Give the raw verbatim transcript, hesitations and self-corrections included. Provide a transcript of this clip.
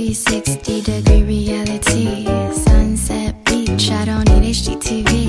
three sixty degree reality. Sunset beach, I don't need H D T V.